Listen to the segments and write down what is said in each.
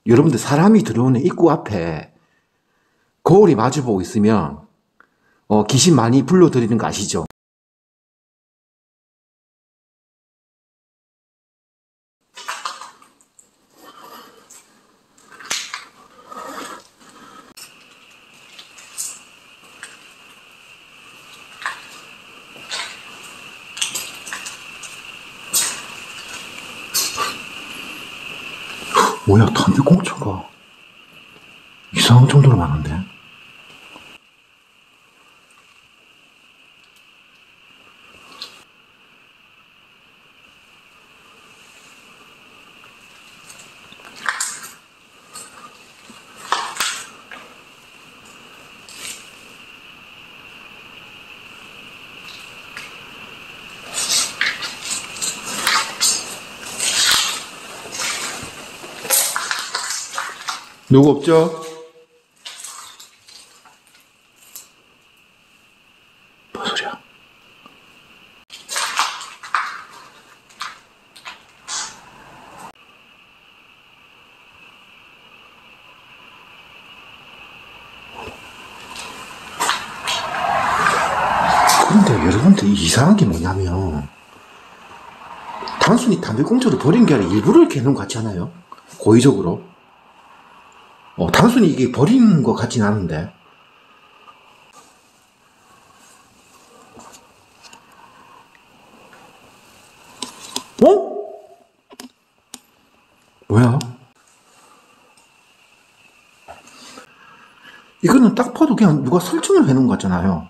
여러분들 사람이 들어오는 입구 앞에 거울이 마주보고 있으면 귀신 많이 불러들이는 거 아시죠? 뭐야, 담배꽁초가 이상한 정도로 많은데? 누구 없죠? 뭔 소리야? 그런데 여러분들 이상한 게 뭐냐면 단순히 담배꽁초를 버린 게 아니라 일부러 이렇게 해놓은 것 같지 않아요? 고의적으로. 단순히 이게 버리는 것 같진 않은데. 뭐야? 이거는 딱 봐도 그냥 누가 설정을 해놓은 것 같잖아요.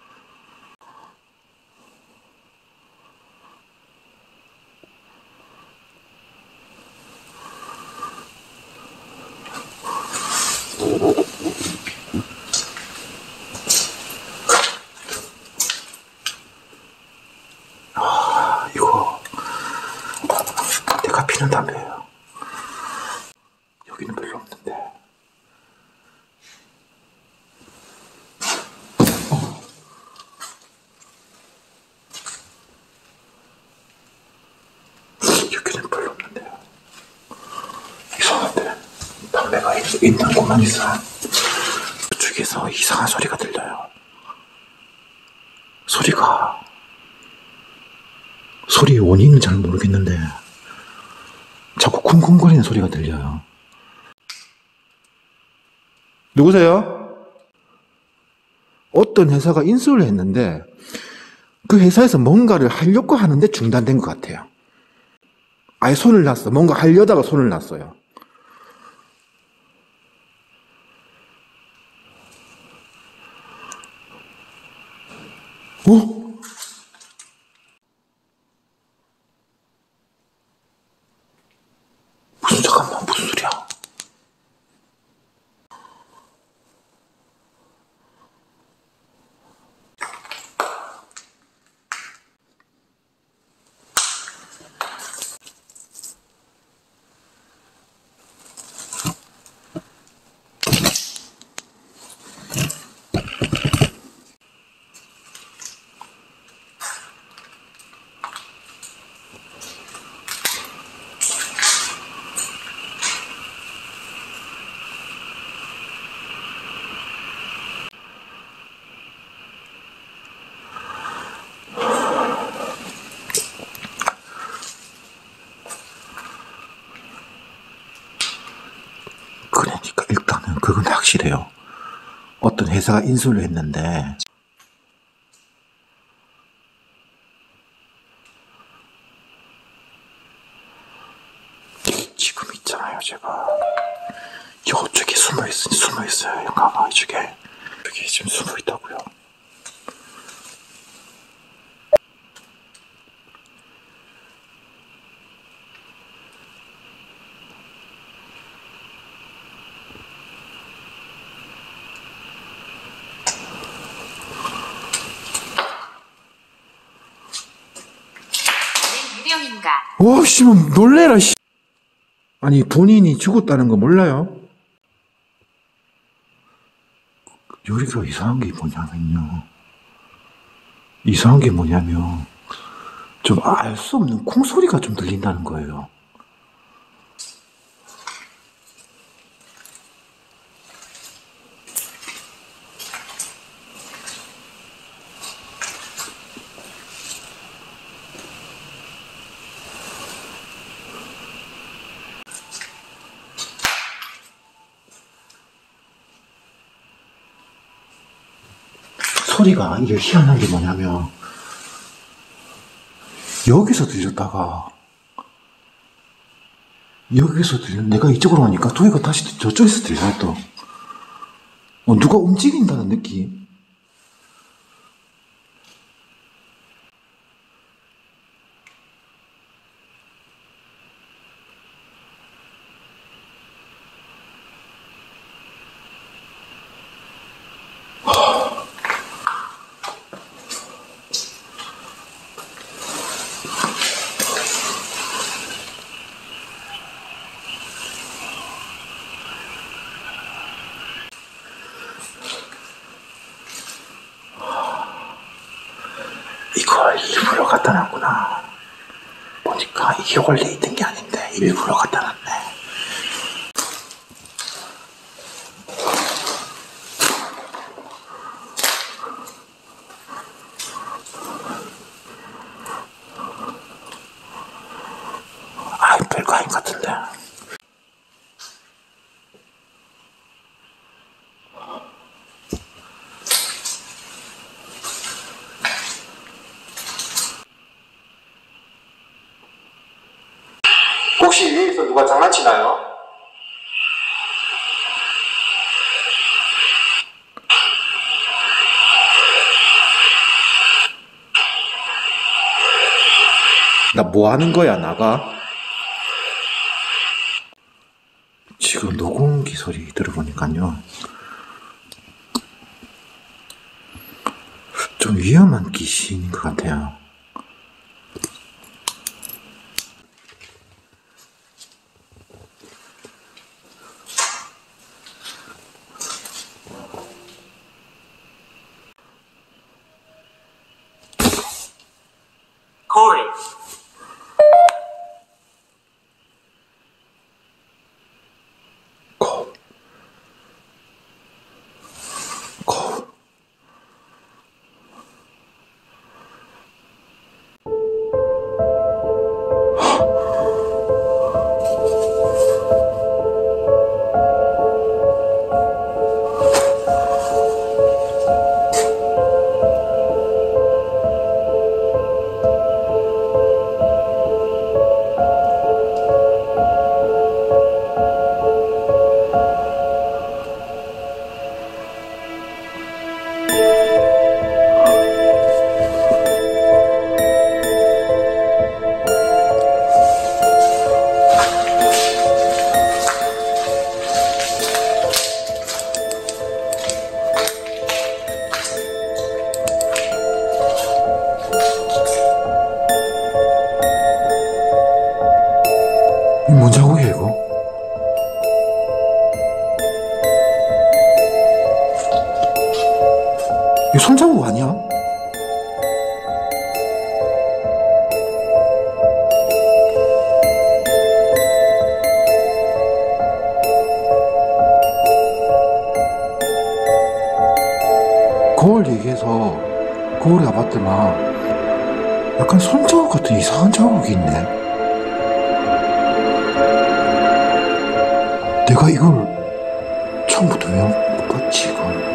이거 내가 피는 담배예요. 여기는 별로 없는데. 여기는 별로 없는데요. 이상한데 담배가 있는 곳만 있어. 그쪽에서 이상한 소리가 들려요. 소리의 원인은 잘 모르겠는데 자꾸 쿵쿵거리는 소리가 들려요. 누구세요? 어떤 회사가 인수를 했는데 그 회사에서 뭔가를 하려고 하는데 중단된 것 같아요. 아예 손을 놨어. 뭔가 하려다가 손을 놨어요. 잠깐만, 무슨 소리야? 그러니까 일단은 그건 확실해요. 어떤 회사가 인수를 했는데 지금 있잖아요, 제가 이쪽에 숨어 있어요. 가봐, 이쪽에. 여기 지금 숨어 있다고요. 와, 씨, 놀래라, 씨. 아니, 본인이 죽었다는 거 몰라요? 여기가 이상한 게 뭐냐면, 좀 알 수 없는 콩소리가 좀 들린다는 거예요. 소리가 이게 희한한 게 뭐냐면 여기서 들렸다가 여기서 내가 이쪽으로 오니까 도희가 다시 저쪽에서 들려요 또. 누가 움직인다는 느낌? 이걸 일부러 갖다 놨구나. 보니까 이게 원래 있던 게 아닌데 일부러 갖다 놨네. 아이, 별거 아닌 것 같은데. 혹시 위에서 누가 장난치나요? 나 뭐 하는 거야, 나가? 지금 녹음기 소리 들어보니까요. 좀 위험한 귀신인 것 같아요. Corey. 뭔 자국이야 이거? 이거 손자국 아니야? 거울 얘기해서 거울에 와봤더만 약간 손자국 같은 이상한 자국이 있네. 내가 이걸 처음부터 왜 못 봤지, 이걸.